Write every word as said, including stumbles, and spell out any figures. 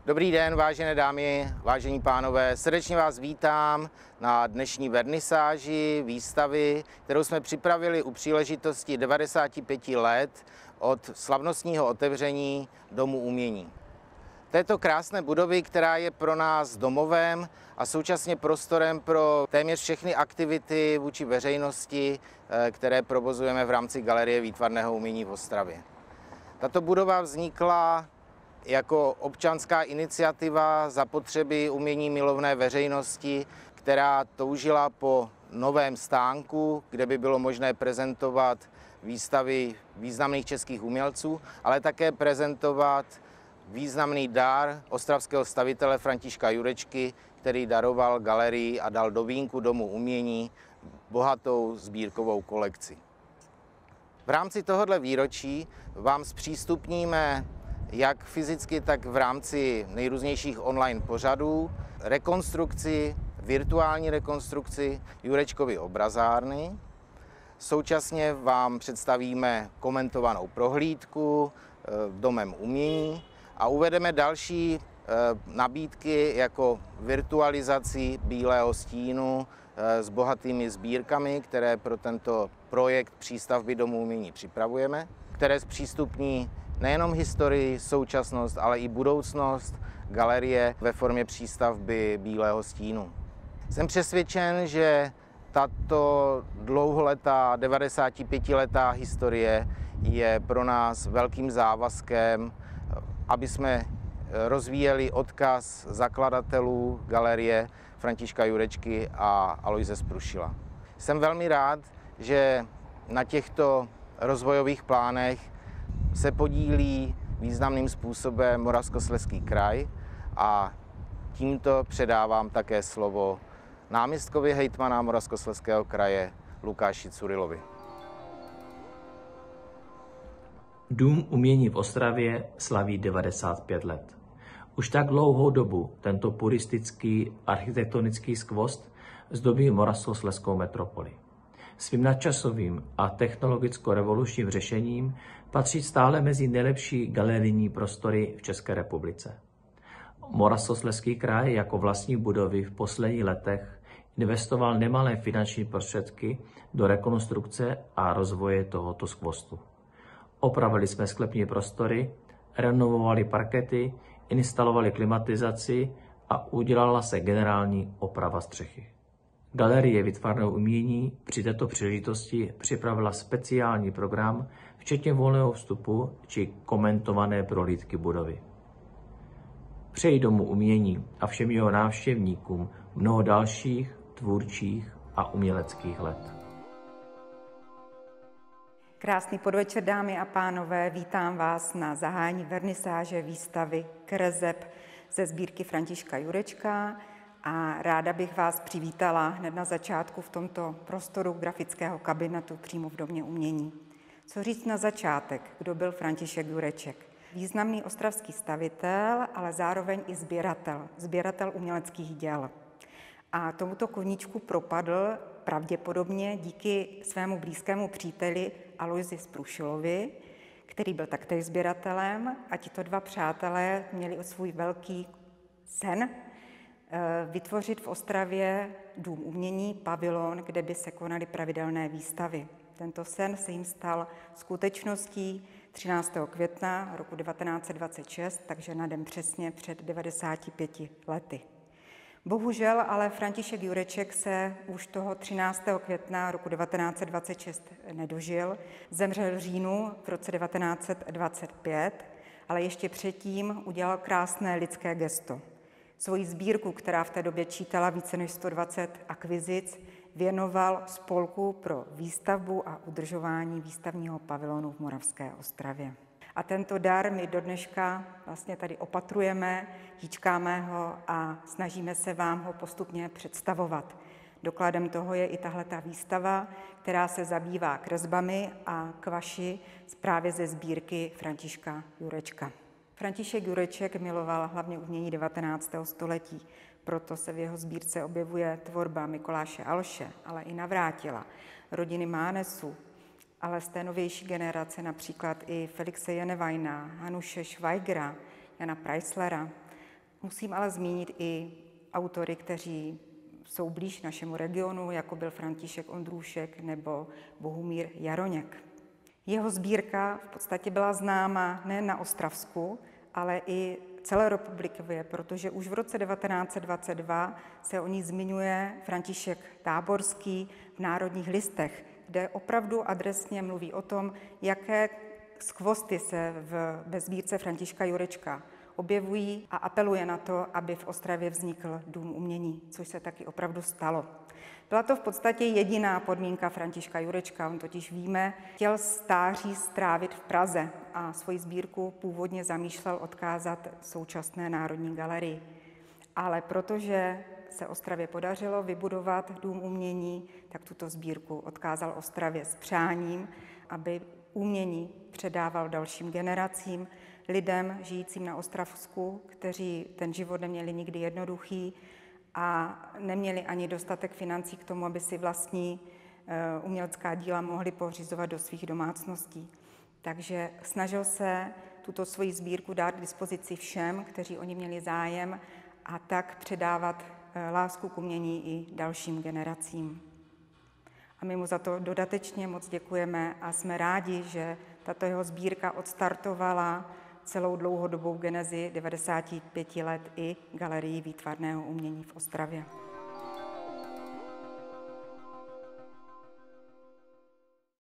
Dobrý den, vážené dámy, vážení pánové. Srdečně vás vítám na dnešní vernisáži výstavy, kterou jsme připravili u příležitosti devadesáti pěti let od slavnostního otevření Domu umění. Této krásné budovy, která je pro nás domovem a současně prostorem pro téměř všechny aktivity vůči veřejnosti, které provozujeme v rámci Galerie výtvarného umění v Ostravě. Tato budova vznikla jako občanská iniciativa za potřeby umění milovné veřejnosti, která toužila po novém stánku, kde by bylo možné prezentovat výstavy významných českých umělců, ale také prezentovat významný dar ostravského stavitele Františka Jurečky, který daroval galerii a dal do vínku Domu umění bohatou sbírkovou kolekci. V rámci tohoto výročí vám zpřístupníme jak fyzicky, tak v rámci nejrůznějších online pořadů rekonstrukci, virtuální rekonstrukci Jurečkovy obrazárny. Současně vám představíme komentovanou prohlídku Domem umění a uvedeme další nabídky jako virtualizaci Bílého stínu s bohatými sbírkami, které pro tento projekt přístavby Domu umění připravujeme, které zpřístupní nejenom historii, současnost, ale i budoucnost galerie ve formě přístavby Bílého stínu. Jsem přesvědčen, že tato dlouholetá, devadesátipětiletá historie je pro nás velkým závazkem, aby jsme rozvíjeli odkaz zakladatelů galerie Františka Jurečky a Aloise Sprušila. Jsem velmi rád, že na těchto rozvojových plánech se podílí významným způsobem Moravskoslezský kraj a tímto předávám také slovo náměstkovi hejtmana Moravskoslezského kraje Lukáši Curilovi. Dům umění v Ostravě slaví devadesát pět let. Už tak dlouhou dobu tento puristický architektonický skvost zdobí Moravskoslezskou metropoli. Svým nadčasovým a technologicko-revolučním řešením patří stále mezi nejlepší galerijní prostory v České republice. Moravskoslezský kraj jako vlastní budovy v posledních letech investoval nemalé finanční prostředky do rekonstrukce a rozvoje tohoto skvostu. Opravili jsme sklepní prostory, renovovali parkety, instalovali klimatizaci a udělala se generální oprava střechy. Galerie výtvarného umění při této příležitosti připravila speciální program, včetně volného vstupu či komentované prohlídky budovy. Přeji Domu umění a všem jeho návštěvníkům mnoho dalších tvůrčích a uměleckých let. Krásný podvečer, dámy a pánové, vítám vás na zahájení vernisáže výstavy kreseb ze sbírky Františka Jurečka a ráda bych vás přivítala hned na začátku v tomto prostoru grafického kabinetu přímo v Domě umění. Co říct na začátek, kdo byl František Jureček? Významný ostravský stavitel, ale zároveň i sběratel, sběratel uměleckých děl. A tomuto koníčku propadl pravděpodobně díky svému blízkému příteli Aloisi Sprušilovi, který byl taktéž sběratelem, a tito dva přátelé měli svůj velký sen vytvořit v Ostravě dům umění, pavilon, kde by se konaly pravidelné výstavy. Tento sen se jim stal skutečností třináctého května roku devatenáct set dvacet šest, takže na den přesně před devadesáti pěti lety. Bohužel ale František Jureček se už toho třináctého května roku devatenáct set dvacet šest nedožil. Zemřel v říjnu v roce devatenáct set dvacet pět, ale ještě předtím udělal krásné lidské gesto. Svoji sbírku, která v té době čítala více než sto dvacet akvizic, věnoval Spolku pro výstavbu a udržování výstavního pavilonu v Moravské Ostravě. A tento dar my do dneška vlastně tady opatrujeme, hýčkáme ho a snažíme se vám ho postupně představovat. Dokladem toho je i tahleta výstava, která se zabývá kresbami a kvaši právě ze sbírky Františka Jurečka. František Jureček miloval hlavně umění devatenáctého století, proto se v jeho sbírce objevuje tvorba Mikuláše Alše, ale i Navrátila, rodiny Mánesů, ale z té novější generace například i Felixe Janevajna, Hanuše Schweigera, Jana Preislera Musím ale zmínit i autory, kteří jsou blíž našemu regionu, jako byl František Ondrůšek nebo Bohumír Jaroněk. Jeho sbírka v podstatě byla známa nejen na Ostravsku, ale i celorepublikově, protože už v roce devatenáct set dvacet dva se o ní zmiňuje František Táborský v Národních listech, kde opravdu adresně mluví o tom, jaké skvosty se v, ve sbírce Františka Jurečka objevují a apeluje na to, aby v Ostravě vznikl Dům umění, což se taky opravdu stalo. Byla to v podstatě jediná podmínka Františka Jurečka, on totiž víme, chtěl stáří strávit v Praze a svoji sbírku původně zamýšlel odkázat současné Národní galerii. Ale protože se Ostravě podařilo vybudovat Dům umění, tak tuto sbírku odkázal Ostravě s přáním, aby umění předával dalším generacím, lidem žijícím na Ostravsku, kteří ten život neměli nikdy jednoduchý a neměli ani dostatek financí k tomu, aby si vlastní umělecká díla mohli pořizovat do svých domácností. Takže snažil se tuto svoji sbírku dát k dispozici všem, kteří o ní měli zájem, a tak předávat lásku k umění i dalším generacím. A my mu za to dodatečně moc děkujeme a jsme rádi, že tato jeho sbírka odstartovala celou dlouhodobou genezi devadesáti pěti let i Galerii výtvarného umění v Ostravě.